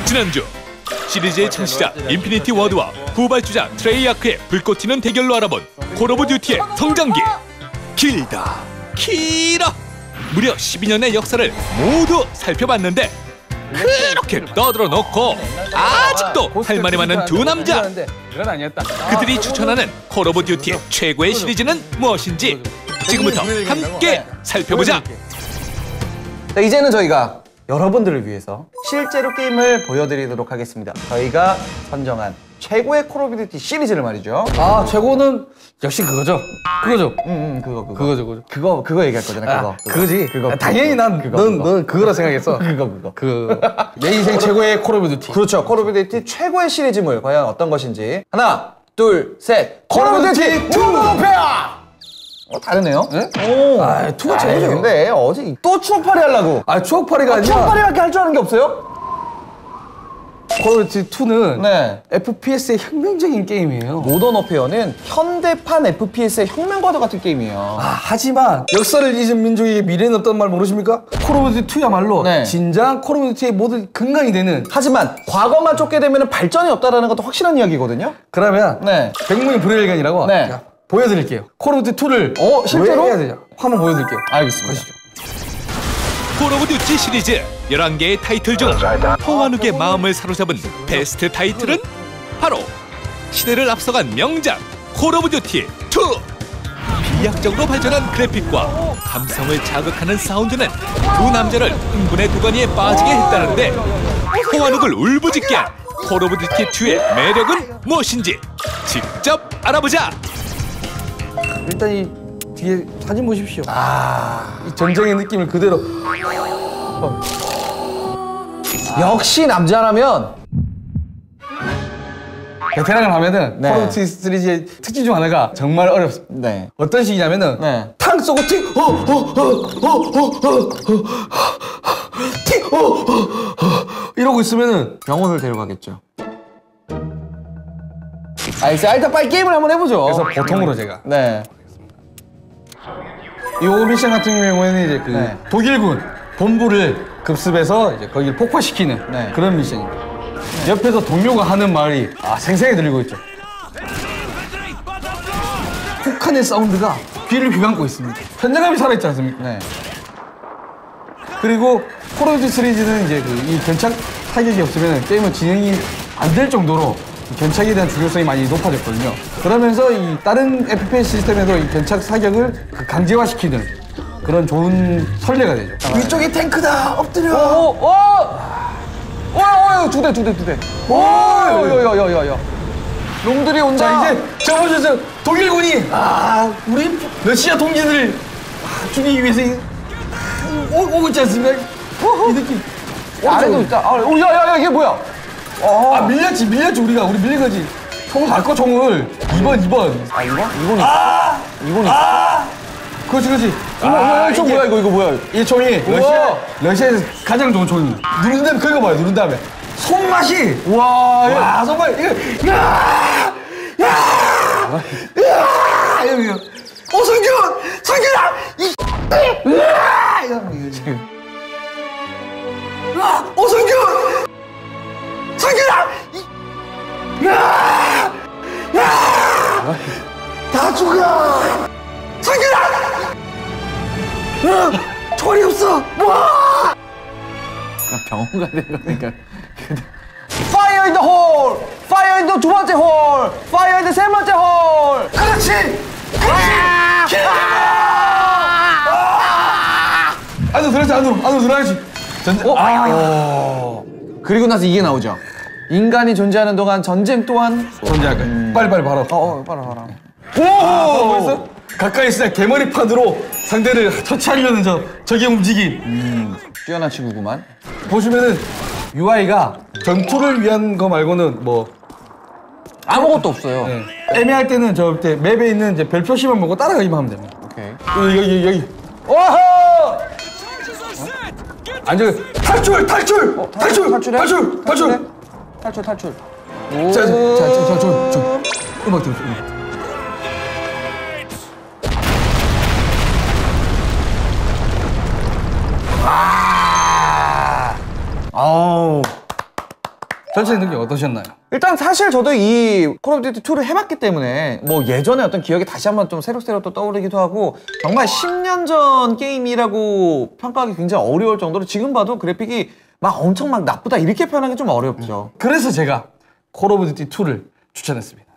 지난주 시리즈의 창시자 인피니티 워드와 후발주자 트레이아크의 불꽃 튀는 대결로 알아본 콜 오브 듀티의 성장기. 길다 길어. 무려 12년의 역사를 모두 살펴봤는데 그렇게 떠들어 놓고 아직도 할 말이 많은 두 남자. 그들이 추천하는 콜 오브 듀티의 최고의 시리즈는 무엇인지 지금부터 함께 살펴보자. 자, 이제는 저희가 여러분들을 위해서 실제로 게임을 보여드리도록 하겠습니다. 저희가 선정한 최고의 콜 오브 듀티 시리즈를 말이죠. 아, 최고는 역시 그거죠. 그거죠. 그거 얘기할 거잖아. 그거지. 그거. 당연히 넌 그거라 생각했어. 내 인생 최고의 콜 오브 듀티. 그렇죠. 콜 오브 듀티 최고의 시리즈물 과연 어떤 것인지. 하나, 둘, 셋. 콜 오브 듀티 투 페어. 다르네요. 네? 오. 아, 투가 최고죠. 근데 어제 또 추억팔이 하려고. 아, 추억팔이가 아니라. 추억팔이밖에 할 줄 아는 게 없어요? 콜 오브 듀티 2는 네. FPS의 혁명적인 게임이에요. 모던 워페어는 현대판 FPS의 혁명과도 같은 게임이에요. 아, 하지만 역사를 잊은 민족에게 미래는 없다는 말 모르십니까? 콜 오브 듀티 2야말로 네. 진정한 콜 오브 듀티의 모든 근간이 되는. 하지만 과거만 쫓게 되면 발전이 없다는 것도 확실한 이야기거든요. 그러면 네. 백문이 불여일견이라고 네. 제가 보여드릴게요. 콜 오브 듀티 2를 실제로? 왜 해야 되냐? 한번 보여드릴게요. 알겠습니다. 가시죠. 콜 오브 듀티 시리즈 11개의 타이틀 중 포완욱의 마음을 사로잡은 베스트 타이틀은 바로 시대를 앞서간 명작 콜 오브 듀티 2. 비약적으로 발전한 그래픽과 감성을 자극하는 사운드는 두 남자를 흥분의 두거니에 빠지게 했다는데 포완욱을 울부짖게 한 콜 오브 듀티 2의 매력은 무엇인지 직접 알아보자. 일단 이 뒤에 사진 보십시오. 이 전쟁의 느낌을 그대로. 역시 남자라면 베테랑을 하면은 네. 콜 오브 듀티 시리즈의 특징 중 하나가 정말 어렵습니다. 네. 어떤 식이냐면은 네. 탕 쏘고 틱! 틱! 이러고 있으면은 병원을 데려가겠죠. 알겠어요. 일단 빨리 게임을 한번 해보죠. 그래서 보통으로 제가 네. 이 미션 같은 경우에는 이제 그 네. 독일군 본부를 급습해서 이제 거기를 폭파시키는 네. 그런 미션입니다. 옆에서 동료가 하는 말이 생생하게 들리고 있죠. 폭탄의 사운드가 귀를 휘감고 있습니다. 현장감이 살아있지 않습니까? 네. 그리고 콜 오브 듀티 시리즈는 이제 이 견착 타격이 없으면 게임은 진행이 안 될 정도로 견착에 대한 중요성이 많이 높아졌거든요. 그러면서 이 다른 FPS 시스템에도 이 견착 사격을 강제화시키는 그런 좋은 선례가 되죠. 위쪽에 탱크다! 엎드려! 두 대. 야야야야야. 놈들이 온다. 자, 이제 저보셔서 독일군이 우리 러시아 동지들을 죽이기 위해서 오고 있지 않습니까? 이 느낌. 아래도 있다. 야야야 이게 뭐야? 밀렸지 우리가. 우리 밀린 거지. 총을 갈거 총을. 2번. 이건 있어. 그렇지. 총 뭐야 이거 뭐야? 이 총이 러시아에서 가장 좋은 총입니다. 누른 다음에 긁어봐요. 누른 다음에 손맛이 와 정말 이거 이거 성균아 지금 성균아 다 죽어 성균아 총알이 없어. 병원 가야 되는 거니까. Fire in the hole! Fire in the 두 번째 홀! Fire in the 세 번째 홀! 그렇지. 안으로 들어야지. 그리고 나서 이게 나오죠. 인간이 존재하는 동안 전쟁 또한 존재할 거야. 빨리 바로. 봐라. 벌써 가까이 있으면 개머리판으로 상대를 터치하려는 적의 움직임. 뛰어난 친구구만. 보시면은 UI가 전투를 위한 거 말고는 뭐 아무것도 없어요. 네. 애매할 때는 저 밑에 맵에 있는 이제 별 표시만 보고 따라가기만 하면 됩니다. 오케이. 여기. 오호! 앉아. 탈출. 탈출해? 탈출. 자, 음악 들으세요. 아우. 전체 느낌 어떠셨나요? 일단 사실 저도 이 콜 오브 듀티 2를 해봤기 때문에 뭐 예전에 어떤 기억이 다시 한번 좀 새록새록 또 떠오르기도 하고 정말 10년 전 게임이라고 평가하기 굉장히 어려울 정도로 지금 봐도 그래픽이 막 엄청 막 나쁘다 이렇게 표현하기 좀 어렵죠. 그래서 제가 콜 오브 듀티 2를 추천했습니다.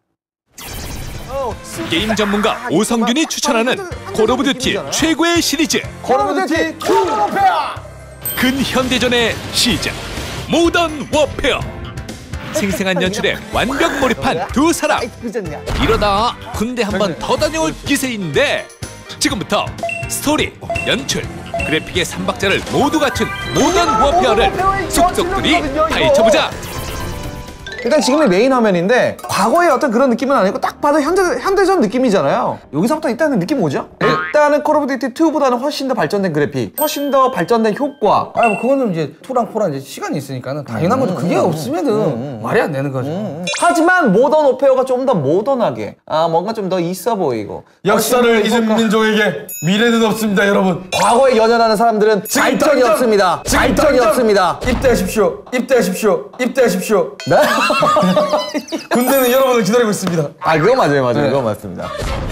게임 전문가 오성균이 추천하는 콜 오브 듀티 최고의 시리즈 콜 오브 듀티 모던 워페어! 근현대전의 시작 모던 워페어. 생생한 연출에 완벽 몰입한 두 사람. 이러다 군대 한번 더 다녀올 기세인데 지금부터 스토리, 연출, 그래픽의 삼박자를 모두 갖춘 모던 워페어를 속속들이 파헤쳐보자. 일단 지금의 메인 화면인데 과거의 어떤 그런 느낌은 아니고 딱 봐도 현대전 느낌이잖아요. 여기서부터 일단은 느낌 오죠? 일단은 콜 오브 듀티 2보다는 훨씬 더 발전된 그래픽, 훨씬 더 발전된 효과. 아, 뭐 그거는 이제 2랑 4랑 이제 시간이 있으니까는 당연한 거죠. 그게 없으면은 말이 안 되는 거죠. 하지만 모던 워페어가 좀 더 모던하게, 뭔가 좀 더 있어 보이고. 역사를 잊은 민족에게 미래는 없습니다, 여러분. 과거에 연연하는 사람들은 발전이 없습니다. 발전이 없습니다. 입대하십시오. 입대하십시오. 입대하십시오. 네? 군대는 여러분을 기다리고 있습니다. 그거 맞아요. 네. 그거 맞습니다.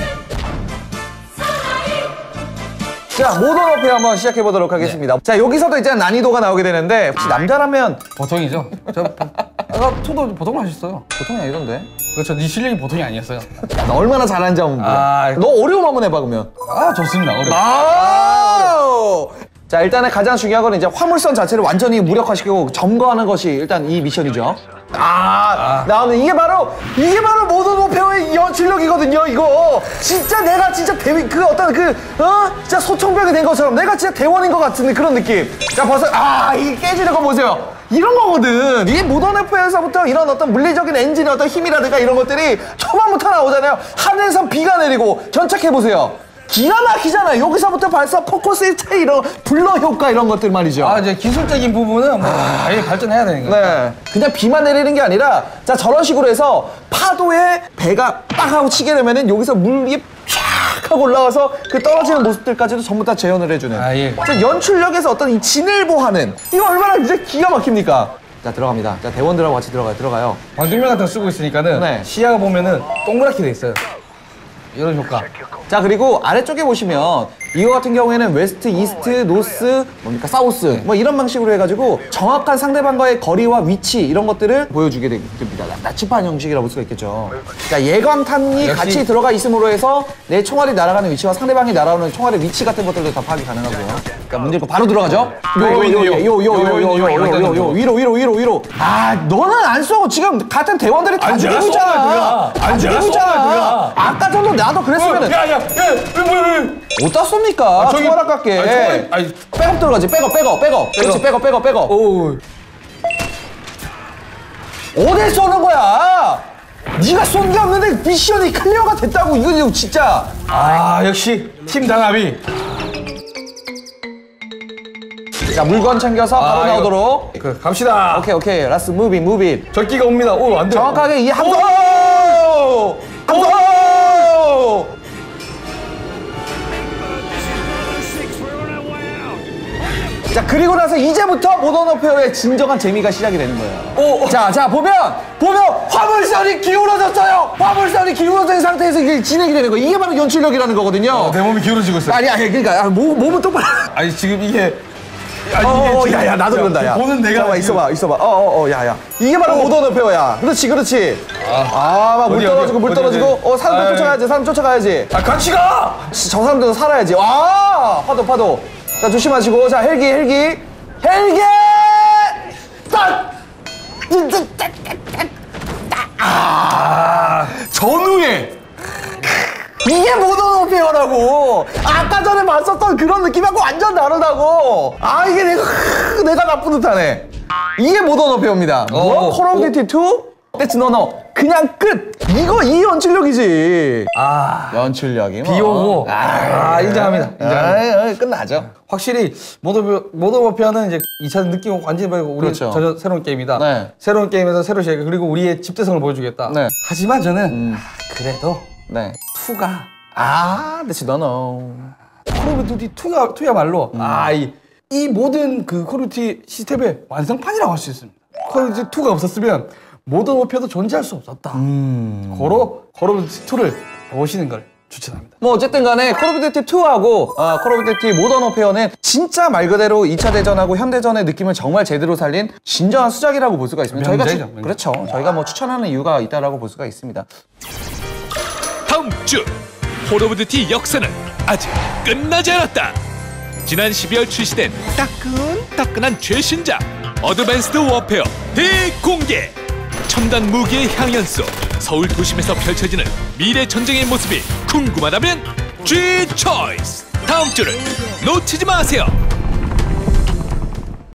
자, 모던 워페어 한번 시작해 보도록 하겠습니다. 자, 여기서도 이제 난이도가 나오게 되는데 혹시 남자라면 보통이죠. 저도 보통을 하셨어요. 보통이 아니던데? 그렇죠. 네 실력이 보통이 아니었어요. 야, 너 얼마나 잘하는지 한번 보자. 너 어려움 한번 해봐 그러면. 좋습니다. 자, 일단은 가장 중요한 건 이제 화물선 자체를 완전히 무력화시키고 점거하는 것이 일단 이 미션이죠. 나오는 이게 바로 모던 워페어의 연출력이거든요. 이거 진짜 내가 진짜 진짜 소총병이 된 것처럼 내가 진짜 대원인 것 같은 그런 느낌. 자, 벌써 이게 깨지는 거 보세요. 이런 거거든. 이게 모던 워페어에서부터 이런 어떤 물리적인 엔진의 어떤 힘이라든가 이런 것들이 초반부터 나오잖아요. 하늘에서 비가 내리고 견착해보세요. 기가 막히잖아요. 여기서부터 벌써 포커스의 차이, 이런 블러 효과 이런 것들 말이죠. 이제 기술적인 부분은 당연히 발전해야 되는 거예요. 네. 그냥 비만 내리는 게 아니라 자, 저런 식으로 해서 파도에 배가 딱 하고 치게 되면은 여기서 물이 쫙 하고 올라와서 그 떨어지는 모습들까지도 전부 다 재현을 해주는. 자, 연출력에서 어떤 이 진일보하는 이거 얼마나 진짜 기가 막힙니까? 자, 들어갑니다. 자, 대원들하고 같이 들어가요. 방독면 같은 거 쓰고 있으니까는 시야가 보면은 동그랗게 돼 있어요. 이런 효과. 자, 그리고 아래쪽에 보시면 이거 같은 경우에는 웨스트, 이스트, 노스, 사우스 뭐 이런 방식으로 해가지고 정확한 상대방과의 거리와 위치 이런 것들을 보여주게 됩니다. 나치판 형식이라고 볼 수가 있겠죠. 자, 예광탄이 같이 들어가 있음으로 해서 내 총알이 날아가는 위치와 상대방이 날아오는 총알의 위치 같은 것들도 다 파악이 가능하고요. 그러니까 문제 없고 바로 들어가죠. 위로. 너는 안 쏘고 지금 같은 대원들이 다 죽이고 있잖아. 안 죽이고 있잖아. 아까 전도 나도 그랬으면은. 왜? 어디다 쏩니까? 총알 아깝게. 백업 들어가지. 백업. 그렇지, 백업. 어딜 쏘는 거야? 네가 쏜 게 없는데 미션이 클리어가 됐다고. 이거 진짜. 역시 팀 단합이. 자, 물건 챙겨서 바로 나오도록. 갑시다. 오케이. Let's move it. 적기가 옵니다. 안 돼. 정확하게 이 함성. 자, 그리고 나서 이제부터 모던 워페어의 진정한 재미가 시작이 되는 거예요. 자, 보면 화물선이 기울어졌어요. 화물선이 기울어진 상태에서 이게 진행이 되는 거예요. 이게 바로 연출력이라는 거거든요. 내 몸이 기울어지고 있어. 그러니까 몸은 똑바로. 지금 이게. 야야, 나도 그런다. 야, 보는 내가 있어봐. 야야. 이게 바로 모던 워페어야. 그렇지. 막 물 떨어지고. 사람 쫓아가야지. 같이 가. 저 사람들도 살아야지. 파도. 자, 조심하시고. 자, 헬기. 전후에. 이게 모던 워페어라고. 아까 전에 봤었던 그런 느낌하고 완전 다르다고. 이게 내가 나쁜 듯하네. 이게 모던 워페어입니다. 콜 오브 듀티 2? That's no. 그냥 끝. 이 연출력이지. 연출력이 뭐. 비 오고. 인정합니다. 끝나죠. 확실히 모던 워페어는 이제 2차 느낌 완전히 버리고 우리 새로운 게임이다. 새로운 게임에서 새로 시작. 그리고 우리의 집대성을 보여주겠다. 하지만 저는 그래도 2가 That's no. 콜 오브 듀티 2야말로 이 모든 그 콜 오브 듀티 시스템의 완성판이라고 할 수 있습니다. 콜 오브 듀티 2가 없었으면 모던 워페어도 존재할 수 없었다. 고로 콜 오브 듀티 2를 보시는 걸 추천합니다. 뭐 어쨌든 간에 콜 오브 듀티 2하고 콜 오브 듀티 모던 워페어는 진짜 말 그대로 2차 대전하고 현대전의 느낌을 정말 제대로 살린 진정한 수작이라고 볼 수가 있습니다. 명작이죠, 명작. 그렇죠. 저희가 뭐 추천하는 이유가 있다라고 볼 수가 있습니다. 다음 주 콜 오브 듀티 역사는 아직 끝나지 않았다. 지난 12월 출시된 따끈따끈한 최신작 어드밴스드 워페어 대공개. 첨단 무기의 향연 속 서울 도심에서 펼쳐지는 미래 전쟁의 모습이 궁금하다면 G 초이스. 다음 주를 놓치지 마세요.